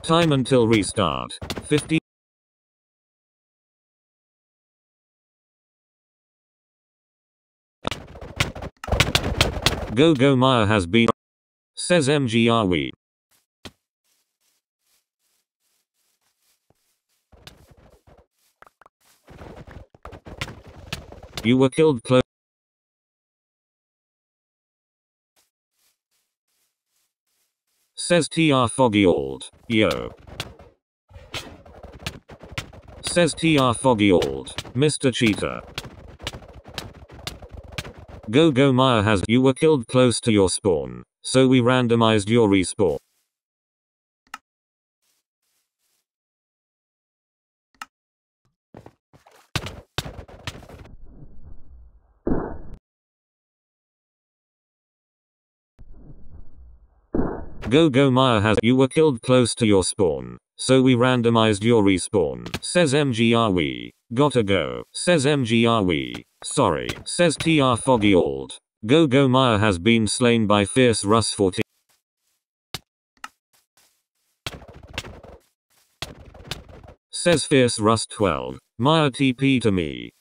Time until restart. 50. Go Maya has been. Says MGRW. You were killed close. Says TR Foggy Old. Yo. Says TR Foggy Old. Mr. Cheater. Go Maya has. You were killed close to your spawn, so we randomized your respawn. Go Maya has. You were killed close to your spawn, so we randomized your respawn. Says MGRW. Gotta go. Says MGRW. Sorry. Says TR Foggy Old. Go Maya has been slain by FierceRUS14. Says FierceRUS12. Maya TP to me.